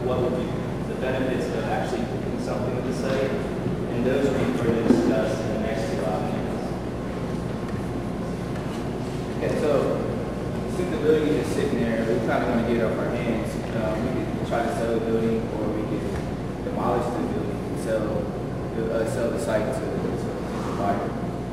what would be the benefits of actually doing something with the site, and those will be further discussed in the next two options. Okay, so since the building is just sitting there, we kind of want to get it off our hands. We could try to sell the building, or we could demolish the building and sell the site to the buyer.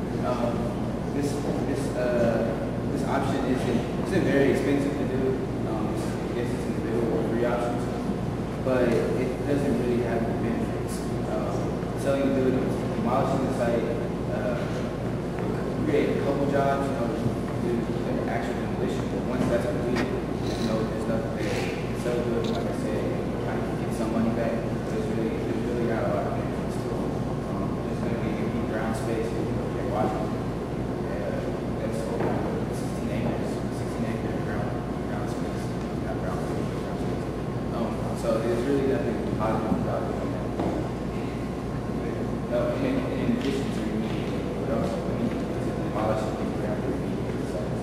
This option isn't very expensive to do. I guess it's in the middle of three options, but it doesn't really have the benefits. Selling the building, demolishing the site, create a couple jobs, do the actual demolition. But once that's completed, there's nothing there. Sell the building, like I said, trying to get some money back. There's really not a lot of benefits to it. There's going to be empty ground space if you're watching. That's all. 16 acres ground space, not ground space, ground space. So there's really nothing positive about doing that. In addition to remediating, what else we need to demolish it, we have to remediate the sites.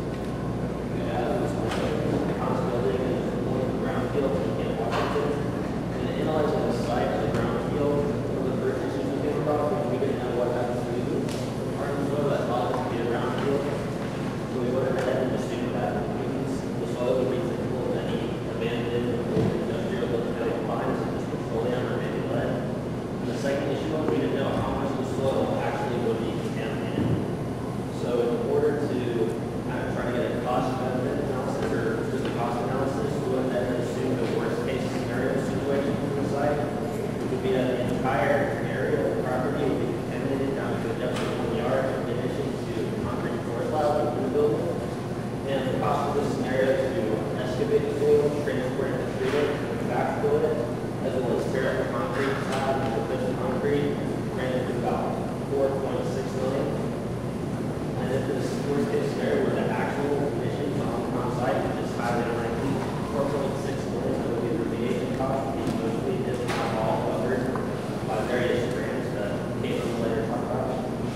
Kahns building is one of the ground fields in Washington, and analyzing the site of the ground field, one of the first issues we came about was we didn't know what happened to part of the soil that allowed it to be a ground field. So we went ahead and assumed that the soil would be typical of any abandoned old industrial looking fines, just petroleum or maybe lead. And the second issue was we didn't know how much of the soil actually would be contaminated. So in order to try to get a cost-benefit analysis or just a cost analysis, we went ahead and assumed the worst-case scenario situation for the site, which would be that the entire area of the property would be contaminated down to the depth of 1 yard in addition to concrete floor slab in the building. And the cost of this scenario is to excavate the soil, transport it to treat it, and backfill it, as well as tear up the concrete slab and put the concrete, ran it to about $4.6 million. And if this worst case scenario were the actual emissions on site, which is highly unlikely, $4.6 million that would be the remediation cost, being mostly if not all covered by various grants that Kate will later talk about.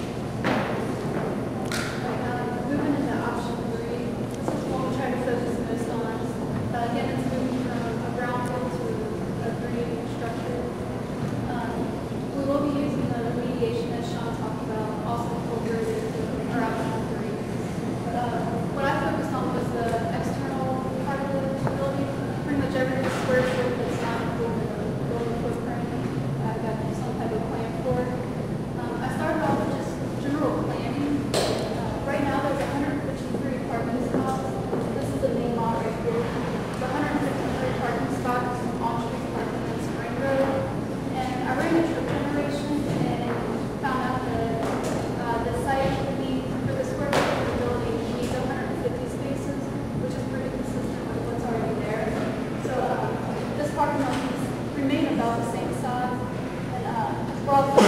Moving into option 3, this is what we try to focus most on. Again, it's moving from a brownfield to a green structure. We will be using the remediation that Sean talked about, also incorporated into our option 3. What I focused on was the external part of the building, pretty much every square foot that's not included in the building footprint. I got some type of plan for it. I started off with just general planning. Right now there's 153 parking spots. This is the main lot right here. The 153 parking spots on-street parking in Spring Road. And I ran a trip generation and found out that the site for the square foot of the building needs 150 spaces, which is pretty consistent with what's already there. So this parking lot needs remain about the same size. And we're also